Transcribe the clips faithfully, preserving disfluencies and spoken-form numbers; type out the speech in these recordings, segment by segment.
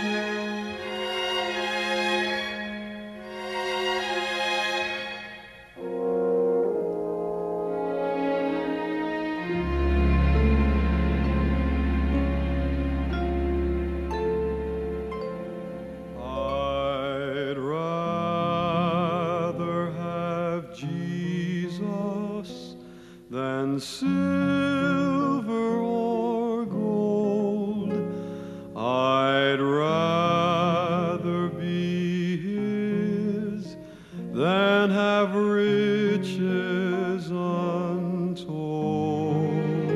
than silver or gold. I'd rather be his than have riches untold.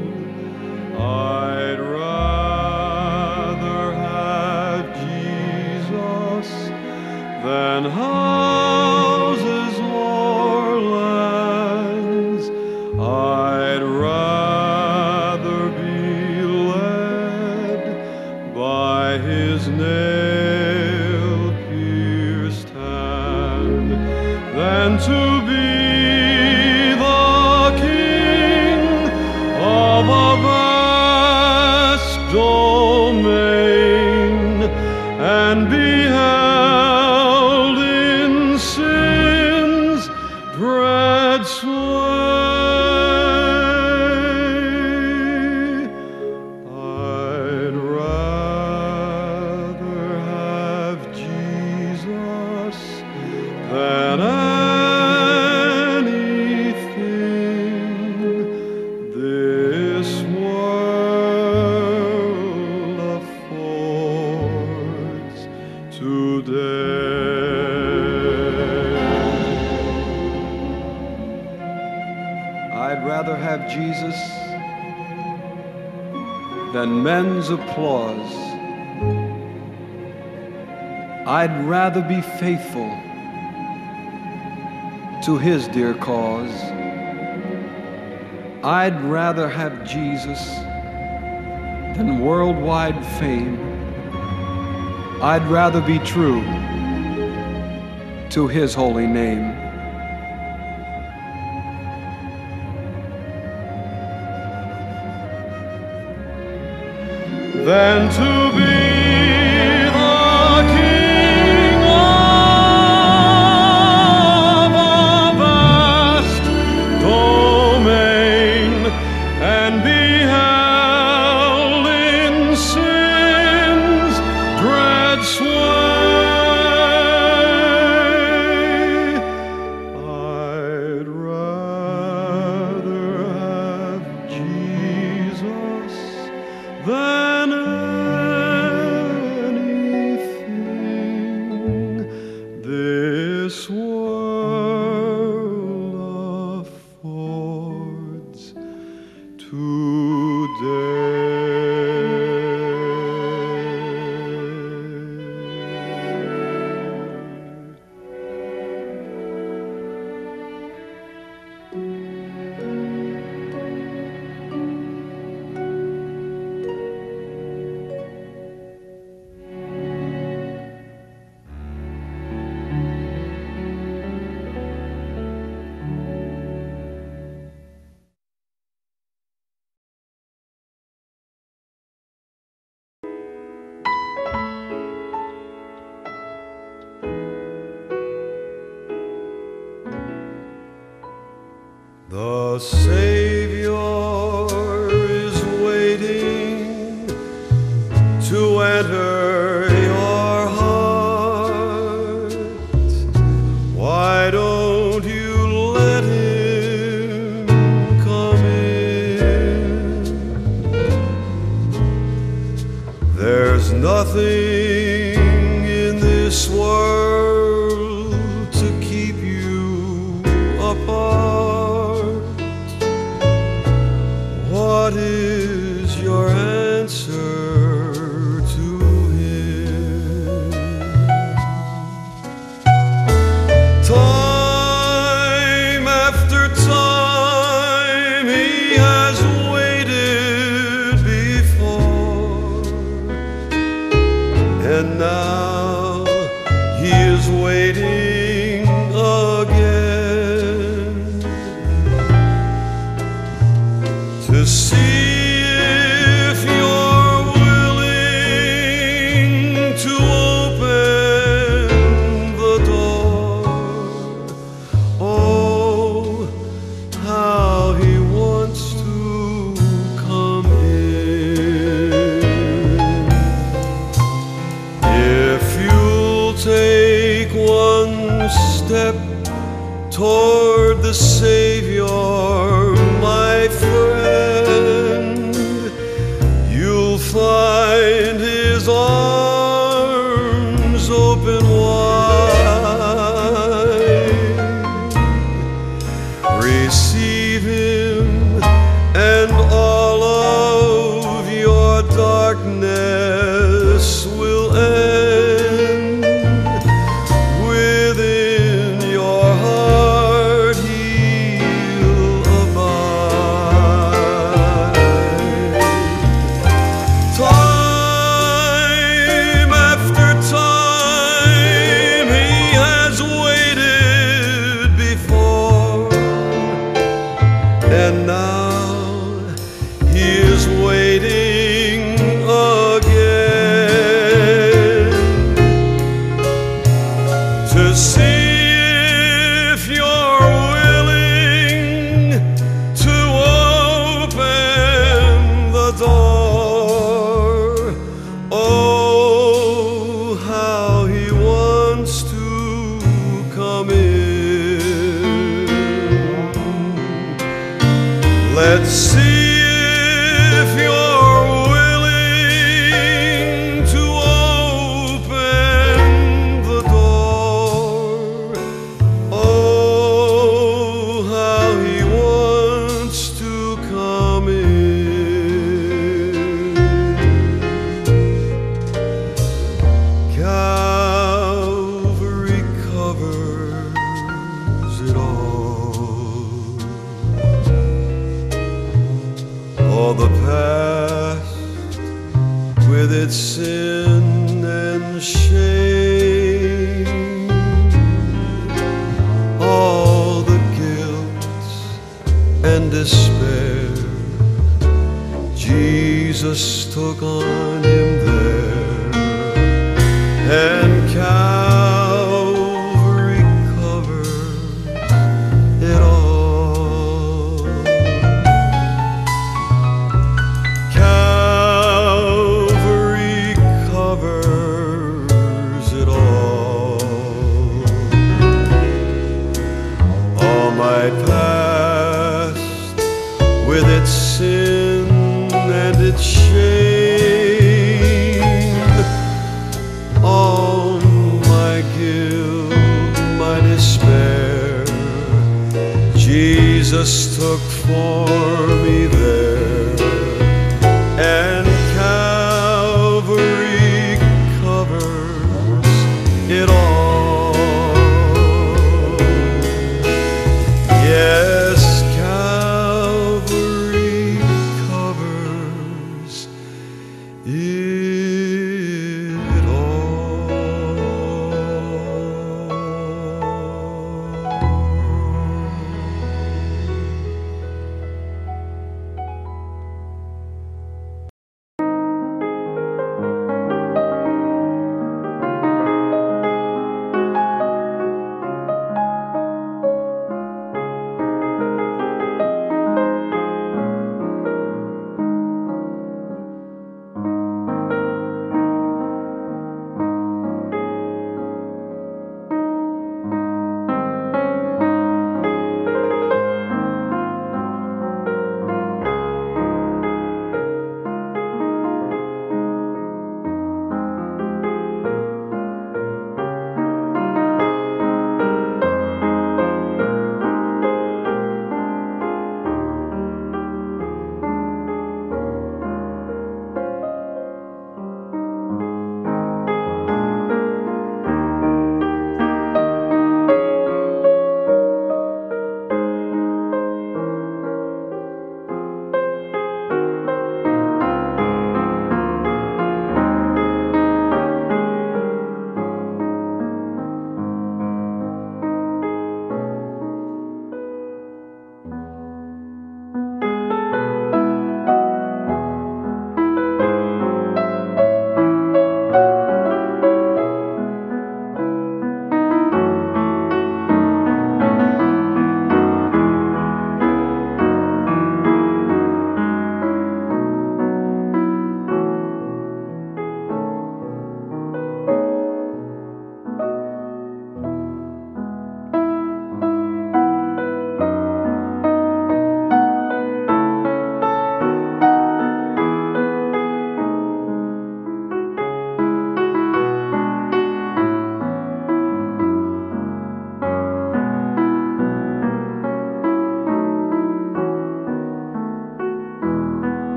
I'd rather have Jesus than houses or lands. I'd rather be led by his nail-pierced hand than to be the king of a vast domain and be held in sin's dread sway. I'd rather have Jesus than anything this world affords today. I'd rather have Jesus than men's applause. I'd rather be faithful to his dear cause. I'd rather have Jesus than worldwide fame. I'd rather be true to his holy name. Than to be the king of a vast domain and be held in sin's dread sway. I'd rather have Jesus than anything this world affords today. The Savior is waiting to enter your heart. Why don't you let him come in? There's nothing in this world to keep you apart. What is your answer to him? Time after time he has waited before, and now he is waiting again to see if you're willing to step toward the Savior, my friend, you'll find His arms open wide. Receive Him, and all of your darkness will end. Within your heart He'll abide. Time after time He has waited before, and now He is waiting again to see if you're willing to open the door. Oh, how He wants to come in. Let's see if you're willing to open the door. Oh, how He wants to come in. Calvary covers it all. All the past with its sin and shame, all the guilt and despair, Jesus took on Him there, and Calvary covers it all. Calvary covers it all. All my past with its sin and its shame, all my guilt, my despair, Jesus took for